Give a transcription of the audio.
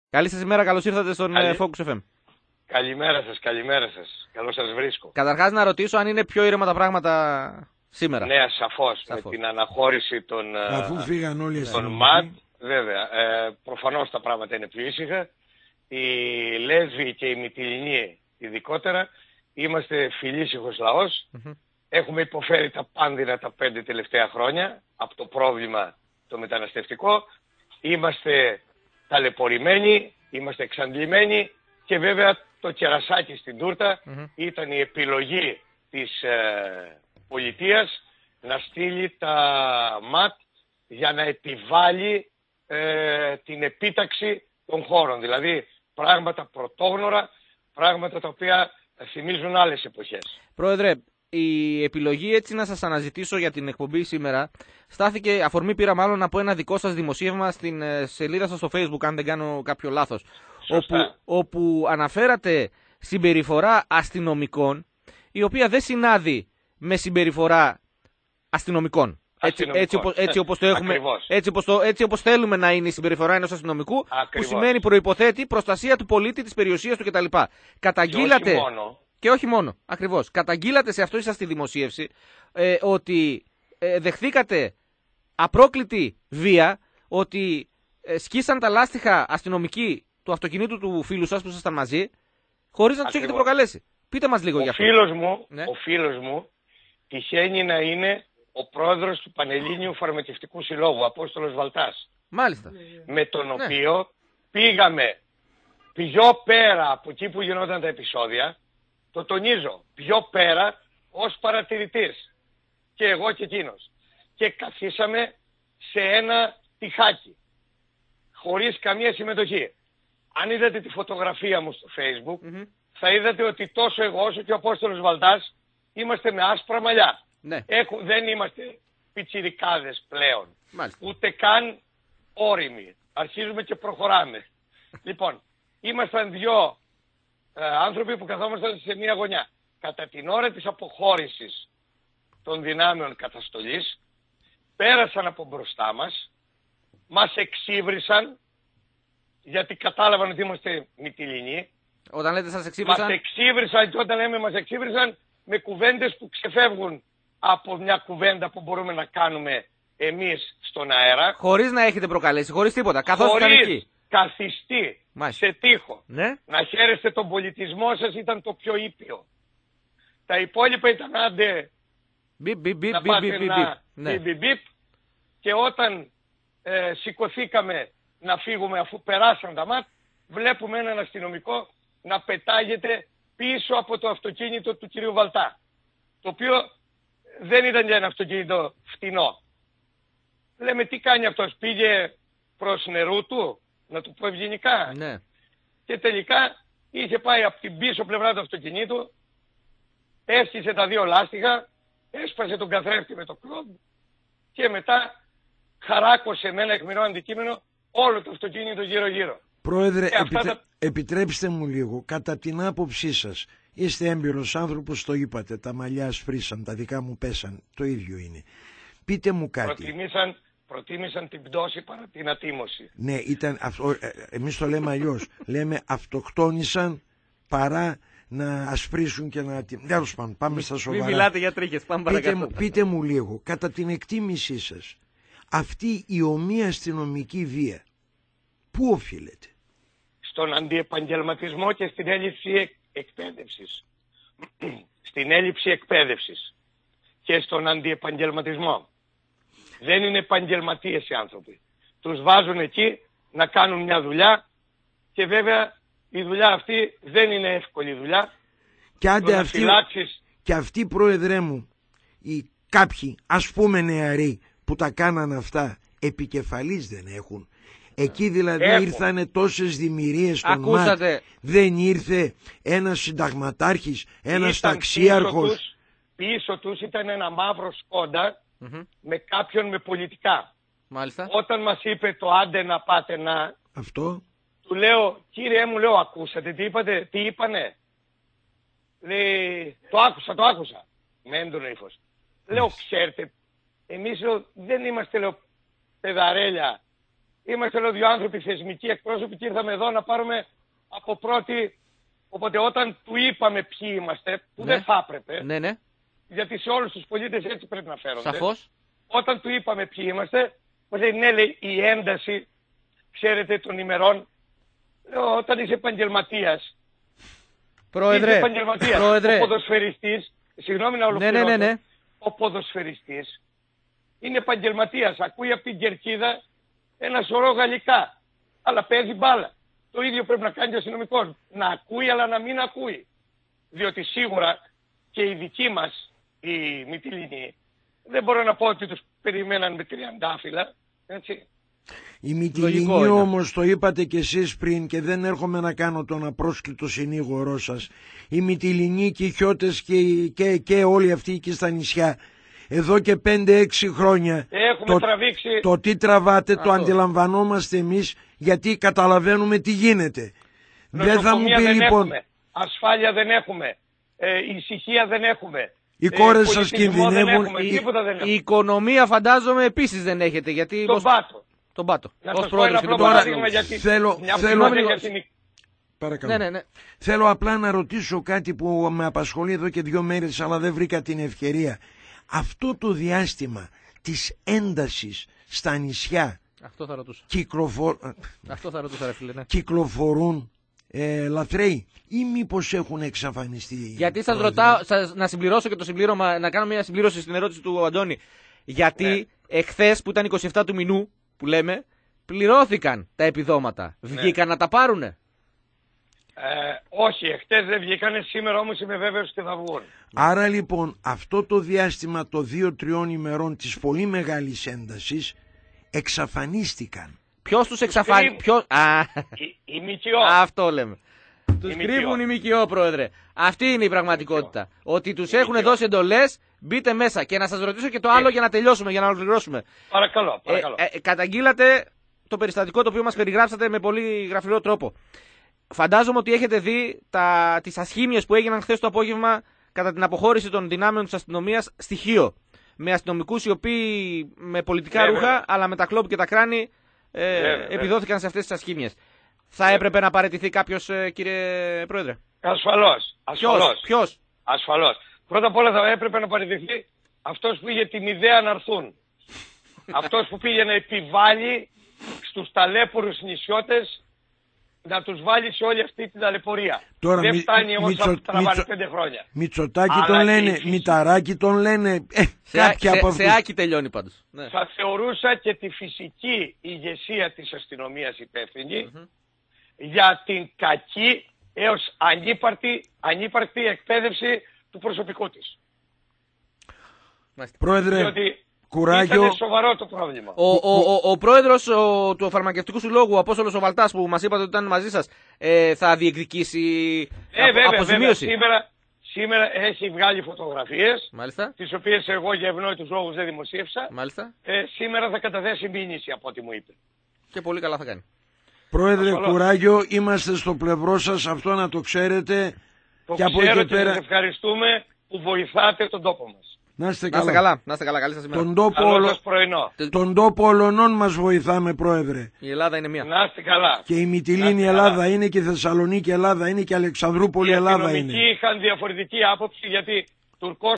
Καλή σας ημέρα, καλώς ήρθατε στον Focus FM. Καλημέρα σας, καλημέρα σας. Καλώς σας βρίσκω. Καταρχάς να ρωτήσω αν είναι πιο ήρεμα τα πράγματα σήμερα. Ναι, σαφώς. Με την αναχώρηση αφού φύγαν όλοι των ΜΑΤ, βέβαια. Προφανώς τα πράγματα είναι πιο ήσυχα. Οι Λέσβοι και οι Μυτιληνοί ειδικότερα είμαστε φιλήσυχος λαός. Έχουμε υποφέρει τα πάνδυνα τα 5 τελευταία χρόνια από το πρόβλημα το μεταναστευτικό. Είμαστε ταλαιπωρημένοι, είμαστε εξαντλημένοι και βέβαια το κερασάκι στην τούρτα ήταν η επιλογή της πολιτείας να στείλει τα ΜΑΤ για να επιβάλλει την επίταξη των χώρων. Δηλαδή πράγματα πρωτόγνωρα, πράγματα τα οποία θυμίζουν άλλες εποχές. Πρόεδρε, η επιλογή έτσι να σας αναζητήσω για την εκπομπή σήμερα στάθηκε, αφορμή πήρα μάλλον από ένα δικό σας δημοσίευμα στην σελίδα σας στο Facebook, αν δεν κάνω κάποιο λάθος, όπου αναφέρατε συμπεριφορά αστυνομικών η οποία δεν συνάδει με συμπεριφορά αστυνομικών. Έτσι όπως θέλουμε να είναι η συμπεριφορά ενός αστυνομικού, που σημαίνει προϋποθέτει προστασία του πολίτη, της περιουσίας του κτλ. Καταγγείλατε. Και όχι μόνο, ακριβώς. Καταγγείλατε σε αυτό σας τη δημοσίευση ότι δεχθήκατε απρόκλητη βία, ότι σκίσαν τα λάστιχα αστυνομικοί του αυτοκινήτου του φίλου σας που ήσασταν μαζί, χωρίς να τους έχετε προκαλέσει. Πείτε μας λίγο για αυτό. Ο φίλος μου τυχαίνει να είναι ο πρόεδρος του Πανελλήνιου Φαρμακευτικού Συλλόγου, Απόστολος Βαλτάς. Μάλιστα. Με τον οποίο πήγαμε πιο πέρα από εκεί που γινόταν τα επεισόδια. Το τονίζω, πιο πέρα ως παρατηρητής. Και εγώ και εκείνος. Και καθίσαμε σε ένα τυχάκι. Χωρίς καμία συμμετοχή. Αν είδατε τη φωτογραφία μου στο Facebook, θα είδατε ότι τόσο εγώ όσο και ο Απόστολος Βαλτάς είμαστε με άσπρα μαλλιά. Ναι. Δεν είμαστε πιτσιρικάδες πλέον. Μάλιστα. Ούτε καν όριμοι. Αρχίζουμε και προχωράμε. Λοιπόν, ήμασταν δυο άνθρωποι που καθόμασταν σε μία γωνιά. Κατά την ώρα της αποχώρησης των δυνάμεων καταστολής, πέρασαν από μπροστά μας, μας εξύβρισαν, γιατί κατάλαβαν ότι είμαστε Μυτιληνοί. Όταν λέτε σας εξύβρισαν. Μας εξύβρισαν, και όταν λέμε μας εξύβρισαν, με κουβέντες που ξεφεύγουν από μια κουβέντα που μπορούμε να κάνουμε εμείς στον αέρα. Χωρίς να έχετε προκαλέσει, χωρίς τίποτα. Καθώς ήταν εκεί. Καθιστή, σε τοίχο. Ναι. Να χαίρεστε τον πολιτισμό σας ήταν το πιο ήπιο. Τα υπόλοιπα ήταν άντε να πάτε ένα μπιπ. Και όταν σηκωθήκαμε να φύγουμε αφού περάσαν τα ΜΑΤ, βλέπουμε έναν αστυνομικό να πετάγεται πίσω από το αυτοκίνητο του κυρίου Βαλτά. Το οποίο δεν ήταν για ένα αυτοκίνητο φτηνό. Λέμε τι κάνει αυτός, πήγε προς νερού του, να του πω ευγενικά. Ναι. Και τελικά είχε πάει από την πίσω πλευρά του αυτοκινήτου, έσκησε τα δύο λάστιχα, έσπασε τον καθρέφτη με το κλόμπ και μετά χαράκωσε με ένα αιχμηρό αντικείμενο όλο το αυτοκίνητο γύρω-γύρω. Πρόεδρε, επιτρέψτε μου λίγο, κατά την άποψή σας, είστε έμπειρος άνθρωπος, το είπατε, τα μαλλιά σφρίσαν, τα δικά μου πέσαν, το ίδιο είναι. Πείτε μου κάτι. Προτίμησαν την πτώση παρά την ατίμωση. Ναι, εμείς το λέμε αλλιώς. Λέμε αυτοκτόνησαν παρά να ασπρίσουν και να... Τέλος πάντων, πάμε στα σοβαρά. Μην μιλάτε για τρίχες, πάμε παρακάτω. Πείτε μου λίγο, κατά την εκτίμησή σας, αυτή η ομοία αστυνομική βία, πού οφείλεται? Στον αντιεπαγγελματισμό και στην έλλειψη εκπαίδευσης. Στην έλλειψη εκπαίδευσης και στον αντιεπαγγελματισμό. Δεν είναι επαγγελματίες οι άνθρωποι. Τους βάζουν εκεί να κάνουν μια και βέβαια η δουλειά αυτή δεν είναι εύκολη δουλειά. Και αυτοί, πρόεδρε μου, οι κάποιοι ας πούμε νεαροί που τα κάναν αυτά, επικεφαλής δεν έχουν? Εκεί δηλαδή ήρθανε τόσες δημιουργίες των ΜΑΤ, δεν ήρθε ένας συνταγματάρχης, ένας ταξίαρχος? Πίσω τους ήταν ένα μαύρο σκόντα με κάποιον με πολιτικά. Μάλιστα. Όταν μας είπε το άντε να πάτε να... Αυτό. Του λέω, κύριε μου, λέω, ακούσατε τι είπατε, τι είπανε? Λέει, το άκουσα. Με έντονο ύφος. Λέω, ξέρετε, εμείς δεν είμαστε, λέω, παιδαρέλια Είμαστε λέω 2 άνθρωποι θεσμικοί εκπρόσωποι και ήρθαμε εδώ να πάρουμε από πρώτη. Οπότε όταν του είπαμε ποιοι είμαστε, που δεν θα έπρεπε, γιατί σε όλους τους πολίτες έτσι πρέπει να φέρονται. Σαφώς. Όταν του είπαμε ποιοι είμαστε, μας λέει ναι, λέει, η ένταση, ξέρετε, των ημερών, λέω, όταν είσαι επαγγελματίας. Πρόεδρε, ο ποδοσφαιριστής, συγγνώμη να ολοκληρώσω, ναι. Ο ποδοσφαιριστής είναι επαγγελματίας, ακούει από την κερκίδα ένα σωρό γαλλικά, αλλά παίζει μπάλα. Το ίδιο πρέπει να κάνει και ο αστυνομικός. Να ακούει αλλά να μην ακούει. Διότι σίγουρα και οι δικοί μας, οι Μυτιληνοί, δεν μπορώ να πω ότι τους περιμέναν με τριαντάφυλλα. Έτσι. Οι Μυτιληνοί όμως, το είπατε κι εσείς πριν και δεν έρχομαι να κάνω τον απρόσκλητο συνήγορό σας. Οι Μυτιληνοί και οι Χιώτες και όλοι αυτοί εκεί στα νησιά, εδώ και 5-6 χρόνια το τι τραβάτε το αντιλαμβανόμαστε εμείς, γιατί καταλαβαίνουμε τι γίνεται. Δεν θα μου πει λοιπόν... Ασφάλεια δεν έχουμε, ησυχία δεν έχουμε. Οι κόρες σας κινδυνεύουν. Η οικονομία φαντάζομαι επίσης δεν έχετε. Γιατί τον πάτο. Να σας πω ένα απλό παράδειγμα γιατί... Θέλω απλά να ρωτήσω κάτι που με απασχολεί εδώ και 2 μέρες αλλά δεν βρήκα την ευκαιρία. Αυτό το διάστημα της έντασης στα νησιά, αυτό θα ρωτούσα. Αυτό θα ρωτούσα, ρε φίλε, ναι. Κυκλοφορούν λαθρέοι ή μήπως έχουν εξαφανιστεί? Γιατί σας ρωτάω, να συμπληρώσω και το συμπλήρωμα, να κάνω μια συμπλήρωση στην ερώτηση του Αντώνη. Γιατί εχθές που ήταν 27 του μηνού, που λέμε, πληρώθηκαν τα επιδόματα. Βγήκαν να τα πάρουνε? Όχι, εχθές δεν βγήκανε, σήμερα όμως είμαι βέβαιος ότι θα βγουν. Άρα λοιπόν αυτό το διάστημα των 2-3 ημερών της πολύ μεγάλης έντασης εξαφανίστηκαν. Ποιος τους εξαφανίστηκε? Η ΜΚΟ. Αυτό λέμε. Τους κρύβουν οι ΜΚΟ, πρόεδρε. Αυτή είναι η πραγματικότητα. Ότι τους έχουν δώσει εντολές, μπείτε μέσα. Και να σας ρωτήσω και το άλλο για να τελειώσουμε, για να ολοκληρώσουμε. Παρακαλώ. Καταγγείλατε το περιστατικό το οποίο μας περιγράψατε με πολύ γραφειρό τρόπο. Φαντάζομαι ότι έχετε δει τις ασχήμιες που έγιναν χθες το απόγευμα κατά την αποχώρηση των δυνάμεων της αστυνομίας στη Χίο. Με αστυνομικούς οι οποίοι με πολιτικά ρούχα, αλλά με τα κλόπ και τα κράνη επιδόθηκαν σε αυτές τις ασχήμιες. Θα έπρεπε να παραιτηθεί κάποιος, κύριε Πρόεδρε? Ασφαλώς. Ποιος? Ασφαλώς. Πρώτα απ' όλα θα έπρεπε να παραιτηθεί αυτός που είχε την ιδέα να έρθουν. Αυτός που πήγε να επιβάλλει στους ταλέπορους νησιώτες να τους βάλει σε όλη αυτή την ταλαιπωρία. Τώρα, δεν φτάνει όμως να τραβάνε 5 χρόνια. Μητσοτάκη τον λένε, Μηταράκη τον λένε, κάποια από αυτούς. Σε άκη τελειώνει πάντως. Ναι. Θα θεωρούσα και τη φυσική ηγεσία της αστυνομίας υπεύθυνη για την κακή έως ανύπαρκτη εκπαίδευση του προσωπικού της. Πρόεδρε, διότι κουράγιο. Ήταν σοβαρό το πρόβλημα. Ο πρόεδρος του Φαρμακευτικού Συλλόγου, ο Απόστολος ο Βαλτάς, που μας είπατε ότι ήταν μαζί σας, θα διεκδικήσει αποζημίωση? Βέβαια. Σήμερα έχει βγάλει φωτογραφίες, μάλιστα, τις οποίες εγώ για ευνόητους λόγους δεν δημοσίευσα. Μάλιστα. Σήμερα θα καταθέσει μήνυση από ό,τι μου είπε. Και πολύ καλά θα κάνει. Πρόεδρε, κουράγιο, είμαστε στο πλευρό σας, αυτό να το ξέρετε. Το ξέρω και σας ευχαριστούμε που βοηθάτε τον τόπο μας. Να είστε καλά. Καλή σας ημέρα. Τον τόπο ολονών μας βοηθάμε, Πρόεδρε. Η Ελλάδα είναι μία. Να είστε καλά. Και η Μυτιλήνη Ελλάδα είναι και η Θεσσαλονίκη Ελλάδα είναι και η Αλεξανδρούπολη Ελλάδα είναι. Οι αστυνομικοί είχαν διαφορετική άποψη γιατί Τουρκός